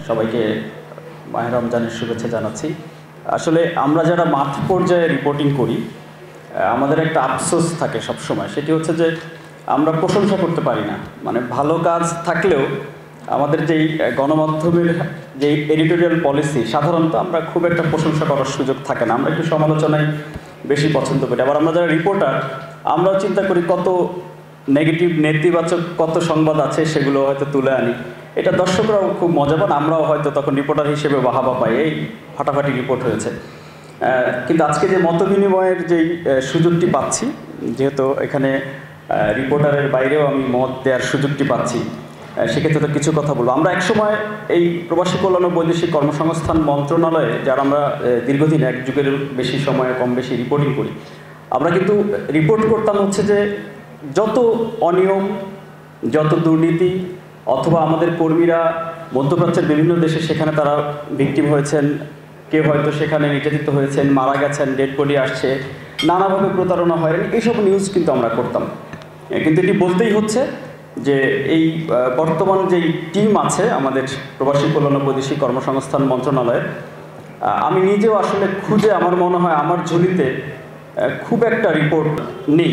সবাইকে মাহে রমজানের শুভেচ্ছা জানাচ্ছি। আসলে আমরা যারা মাঠ পর্যায়ে রিপোর্টিং করি আমাদের একটা আফসোস থাকে সবসময়, সেটি হচ্ছে যে আমরা প্রশংসা করতে পারি না। মানে ভালো কাজ থাকলেও আমাদের যেই গণমাধ্যমের যেই এডিটোরিয়াল পলিসি সাধারণত আমরা খুব একটা প্রশংসা করার সুযোগ থাকে না, আমরা একটু সমালোচনায় বেশি পছন্দ করি। আবার আমরা যারা রিপোর্টার আমরাও চিন্তা করি কত নেগেটিভ নেতিবাচক কত সংবাদ আছে সেগুলো হয়তো তুলে আনি, এটা দর্শকরাও খুব মজা পান, আমরাও হয়তো তখন রিপোর্টার হিসেবে বাহাবা পাই, এই ফাটাফাটি রিপোর্ট হয়েছে। কিন্তু আজকে যে মত বিনিময়ের যেই সুযোগটি পাচ্ছি, যেহেতু এখানে রিপোর্টারের বাইরেও আমি মত দেওয়ার সুযোগটি পাচ্ছি, সেক্ষেত্রে তো কিছু কথা বলবো। আমরা একসময় এই প্রবাসী কল্যাণ ও বৈদেশিক কর্মসংস্থান মন্ত্রণালয়ে যারা আমরা দীর্ঘদিন এক যুগের বেশি সময়ে কম বেশি রিপোর্টিং করি, আমরা কিন্তু রিপোর্ট করতাম হচ্ছে যে যত অনিয়ম, যত দুর্নীতি, অথবা আমাদের কর্মীরা মধ্যপ্রাচ্যের বিভিন্ন দেশে সেখানে তারা ভিকটিম হয়েছেন, কেউ হয়তো সেখানে নির্যাতিত হয়েছেন, মারা গেছেন, ডেড বডি আসছে, নানাভাবে প্রতারণা হয়, এইসব নিউজ কিন্তু আমরা করতাম। কিন্তু এটি বলতেই হচ্ছে যে এই বর্তমান যেই টিম আছে আমাদের প্রবাসী কল্যাণ ও বৈদেশিক কর্মসংস্থান মন্ত্রণালয়ের, আমি নিজেও আসলে খুঁজে আমার মনে হয় আমার ঝুলিতে খুব একটা রিপোর্ট নেই।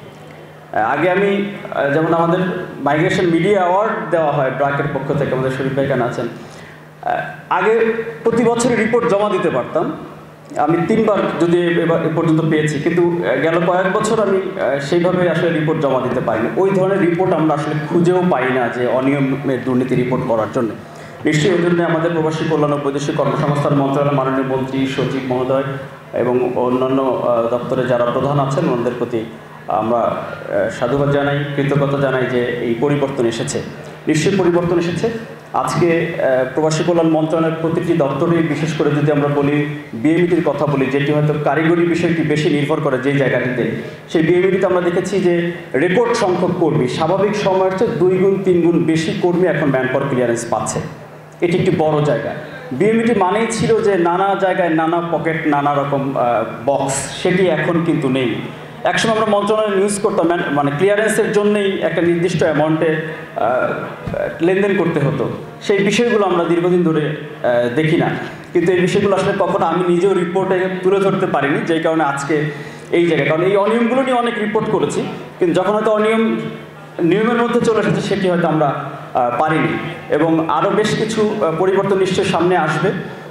আগে আমি যেমন আমাদের মাইগ্রেশন মিডিয়া অ্যাওয়ার্ড দেওয়া হয় ব্র্যাকের পক্ষ থেকে, আমাদের শরীফ ভাই কেন আছেন, আগে প্রতি বছরই রিপোর্ট জমা দিতে পারতাম। আমি 3বার যদি এবার এ পর্যন্ত পেয়েছি, কিন্তু গেল কয়েক বছর আমি সেইভাবে আসলে রিপোর্ট জমা দিতে পারিনি। ওই ধরনের রিপোর্ট আমরা আসলে খুঁজেও পাই না যে অনিয়মের দুর্নীতি রিপোর্ট করার জন্য। নিশ্চয়ই এই জন্য আমাদের প্রবাসী কল্যাণ ও বৈদেশিক কর্মসংস্থান মন্ত্রণালয়ের মাননীয় মন্ত্রী, সচিব মহোদয় এবং অন্যান্য দপ্তরে যারা প্রধান আছেন ওনাদের প্রতি আমরা সাধুবাদ জানাই, কৃতজ্ঞতা জানাই যে এই পরিবর্তন এসেছে। নিশ্চয়ই পরিবর্তন এসেছে। আজকে প্রবাসী কল্যাণ মন্ত্রণালয়ের প্রতিটি দপ্তরে, বিশেষ করে যদি আমরা বলি বিএমইটির কথা বলি, যেটি হয়তো কারিগরি বিষয়টি বেশি নির্ভর করে যেই জায়গাটিতে, সেই বিএমইটিতে আমরা দেখেছি যে রেকর্ড সংখ্যক কর্মী, স্বাভাবিক সময়ের চেয়ে 2 গুণ 3 গুণ বেশি কর্মী এখন ম্যানপাওয়ার ক্লিয়ারেন্স পাচ্ছে। এটি একটি বড় জায়গা। বিএমইটি মানেই ছিল যে নানা জায়গায় নানা পকেট, নানা রকম বক্স, সেটি এখন কিন্তু নেই। একসময় আমরা মন্ত্রণালয়ে নিউজ করতাম, মানে ক্লিয়ারেন্সের জন্যই একটা নির্দিষ্ট অ্যামাউন্টে লেনদেন করতে হতো। সেই বিষয়গুলো আমরা দীর্ঘদিন ধরে দেখি না, কিন্তু এই বিষয়গুলো আসলে কখনো আমি নিজেও রিপোর্টে তুলে ধরতে পারিনি, যেই কারণে আজকে এই জায়গায়, কারণ এই অনিয়মগুলো নিয়ে অনেক রিপোর্ট করেছি, কিন্তু যখন হয়তো নিয়মের মধ্যে চলে এসেছে সেটি হয়তো আমরা পারিনি। এবং আরও বেশ কিছু পরিবর্তন নিশ্চয়ই সামনে আসবে।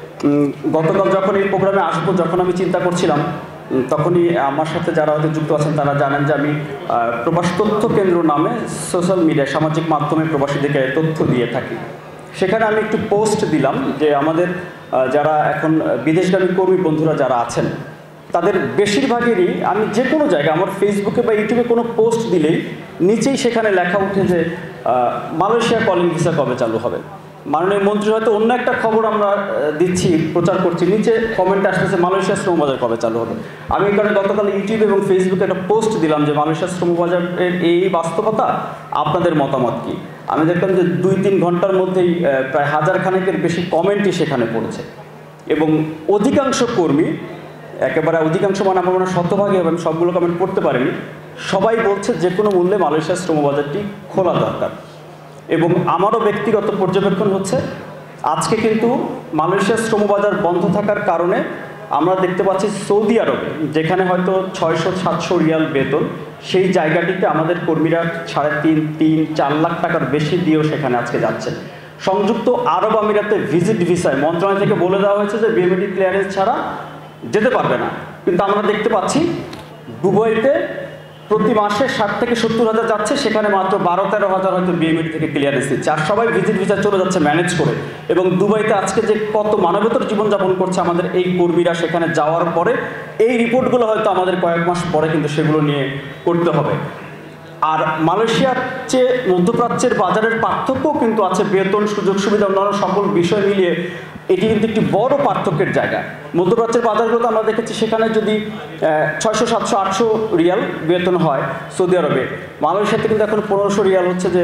গতকাল যখন এই প্রোগ্রামে আসবো, যখন আমি চিন্তা করছিলাম, তখনই আমার সাথে যারা হয়তো যুক্ত আছেন তারা জানেন যে আমি প্রবাসী তথ্য কেন্দ্র নামে সোশ্যাল মিডিয়ায়, সামাজিক মাধ্যমে প্রবাসীদেরকে তথ্য দিয়ে থাকি। সেখানে আমি একটু পোস্ট দিলাম যে আমাদের যারা এখন বিদেশগামী কর্মী বন্ধুরা যারা আছেন তাদের বেশিরভাগেরই, আমি যে কোনো জায়গায় আমার ফেসবুকে বা ইউটিউবে কোনো পোস্ট দিলেই নিচেই সেখানে লেখা উঠে যে মালয়েশিয়া কলিং ভিসা কবে চালু হবে। মাননীয় মন্ত্রী হয়তো অন্য একটা খবর আমরা দিচ্ছি, প্রচার করছি, নিচে কমেন্ট আসতেছে মালয়েশিয়া শ্রমবাজার কবে চালু হবে। আমি এই কারণে গতকাল ইউটিউব এবং ফেসবুকে একটা পোস্ট দিলাম যে মালয়েশিয়া শ্রমবাজারের এই বাস্তবতা, আপনাদের মতামত কী। আমি দেখলাম যে 2-3 ঘন্টার মধ্যেই প্রায় 1000 খানেকের বেশি কমেন্টই সেখানে পড়েছে, এবং অধিকাংশ কর্মী, একেবারে অধিকাংশ মানে আমার মনে হয় শতভাগই হবে, আমি সবগুলো কমেন্ট পড়তে পারিনি, সবাই বলছে যে কোনো মূল্যে মালয়েশিয়ার শ্রমবাজারটি খোলা দরকার। এবং আমারও ব্যক্তিগত পর্যবেক্ষণ হচ্ছে আজকে কিন্তু মালয়েশিয়ার শ্রমবাজার বন্ধ থাকার কারণে আমরা দেখতে পাচ্ছি সৌদি আরবে, যেখানে হয়তো 600-700 রিয়াল বেতন, সেই জায়গাটিতে আমাদের কর্মীরা 3.5-4 লাখ টাকার বেশি দিয়েও সেখানে আজকে যাচ্ছেন। সংযুক্ত আরব আমিরাতে ভিজিট ভিসায় মন্ত্রণালয় থেকে বলে দেওয়া হয়েছে যে বিএমইটি ক্লিয়ারেন্স ছাড়া যেতে পারবে না, কিন্তু আমরা দেখতে পাচ্ছি দুবাইতে প্রতি মাসে 60 থেকে 70 হাজার যাচ্ছে, সেখানে মাত্র 12-13 হাজার হয়তো বিএমইটি থেকে ক্লিয়ারেন্স দিচ্ছে, আর সবাই ভিজিট ভিসা চলে যাচ্ছে ম্যানেজ করে। এবং দুবাইতে আজকে যে কত মানবেতর জীবনযাপন করছে আমাদের এই কর্মীরা, সেখানে যাওয়ার পরে এই রিপোর্টগুলো হয়তো আমাদের কয়েক মাস পরে কিন্তু সেগুলো নিয়ে করতে হবে। আর মালয়েশিয়ার চেয়ে মধ্যপ্রাচ্যের বাজারের পার্থক্যও কিন্তু আছে, বেতন, সুযোগ সুবিধা, অন্যান্য সকল বিষয় মিলিয়ে এটি কিন্তু একটি বড় পার্থক্যের জায়গা। মধ্যপ্রাচ্যের বাজারগুলোতে আমরা দেখেছি সেখানে যদি 600-700-800 রিয়াল বেতন হয় সৌদি আরবে, মালয়েশিয়াতে কিন্তু এখন 1500 রিয়াল হচ্ছে যে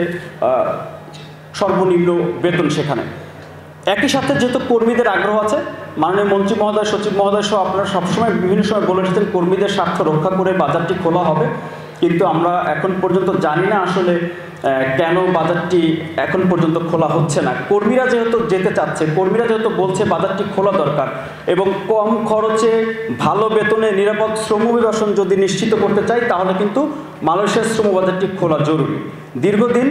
সর্বনিম্ন বেতন সেখানে। একই সাথে যেহেতু কর্মীদের আগ্রহ আছে, মাননীয় মন্ত্রী মহোদয়, সচিব মহোদয় সহ আপনারা সবসময় বিভিন্ন সময় বলে এসেছেন কর্মীদের স্বার্থ রক্ষা করে বাজারটি খোলা হবে, কিন্তু আমরা এখন পর্যন্ত জানি না আসলে কেন বাজারটি এখন পর্যন্ত খোলা হচ্ছে না। কর্মীরা যেহেতু যেতে চাচ্ছে, কর্মীরা যেহেতু বলছে বাজারটি খোলা দরকার এবং কম খরচে ভালো বেতনে নিরাপদ শ্রম অভিবাসন যদি নিশ্চিত করতে চাই, তাহলে কিন্তু মালয়েশিয়ার শ্রম বাজারটি খোলা জরুরি। দীর্ঘদিন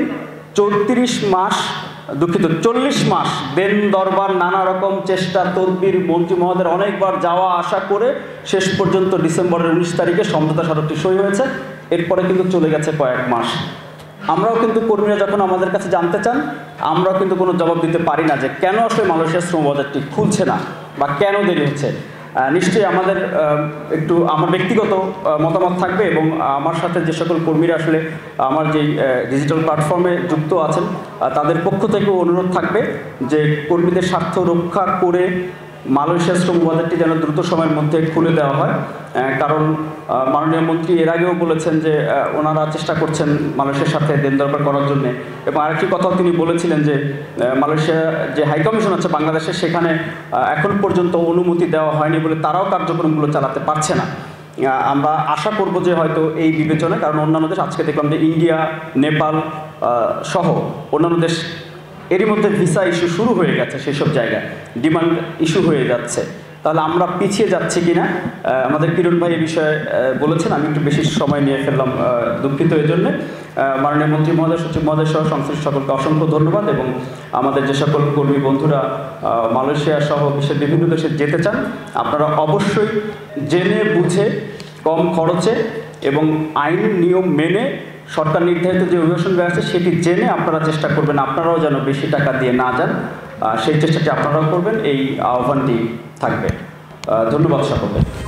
40 মাস দেন দরবার, নানা রকম চেষ্টা তদবির, মন্ত্রী মহোদয়ের অনেকবার যাওয়া আসা করে শেষ পর্যন্ত ডিসেম্বরের 19 তারিখে সমঝোতা স্মারকটি সই হয়েছে। এরপরে কিন্তু চলে গেছে কয়েক মাস। আমরাও কিন্তু কর্মীরা যখন আমাদের কাছে জানতে চান, আমরাও কিন্তু কোনো জবাব দিতে পারি না যে কেন আসলে মালয়েশিয়ার শ্রম বাজারটি খুলছে না বা কেন দেরি হচ্ছে। নিশ্চয়ই আমাদের একটু আমার ব্যক্তিগত মতামত থাকবে এবং আমার সাথে যে সকল কর্মীরা আসলে আমার যেই ডিজিটাল প্ল্যাটফর্মে যুক্ত আছেন তাদের পক্ষ থেকেও অনুরোধ থাকবে যে কর্মীদের স্বার্থ রক্ষা করে মালয়েশিয়ার শ্রম বাজারটি যেন দ্রুত সময়ের মধ্যে খুলে দেওয়া হয়। কারণ মাননীয় মন্ত্রী এর আগেও বলেছেন যে ওনারা চেষ্টা করছেন মালয়েশিয়ার সাথে দেন দরবার করার জন্য। এবং আরেকটি কথাও তিনি বলেছিলেন যে মালয়েশিয়া যে হাইকমিশন আছে বাংলাদেশে, সেখানে এখন পর্যন্ত অনুমতি দেওয়া হয়নি বলে তারাও কার্যক্রমগুলো চালাতে পারছে না। আমরা আশা করব যে হয়তো এই বিবেচনায়, কারণ অন্যান্য দেশ, আজকে দেখলাম যে ইন্ডিয়া, নেপাল সহ অন্যান্য দেশ এরই মধ্যে ভিসা ইস্যু শুরু হয়ে গেছে, সেসব জায়গায় ডিমান্ড ইস্যু হয়ে যাচ্ছে। তাহলে আমরা পিছিয়ে যাচ্ছি কিনা, আমাদের কিরণ ভাই এই বিষয়ে বলেছেন। আমি একটু বেশি সময় নিয়ে ফেললাম, দুঃখিত এই জন্যে। মাননীয় মন্ত্রী মহোদয়, সচিব মহোদয় সহ সংশ্লিষ্ট সকলকে অসংখ্য ধন্যবাদ। এবং আমাদের যে সকল কর্মী বন্ধুরা মালয়েশিয়া সহ বিশ্বের বিভিন্ন দেশে যেতে চান, আপনারা অবশ্যই জেনে বুঝে কম খরচে এবং আইন নিয়ম মেনে সরকার নির্ধারিত যে অভিবাসন ব্যবস্থা সেটি জেনে আপনারা চেষ্টা করবেন আপনারাও যেন বেশি টাকা দিয়ে না যান, সেই চেষ্টাটি আপনারাও করবেন। এই আহ্বানটি থাকবে। ধন্যবাদ সকলকে।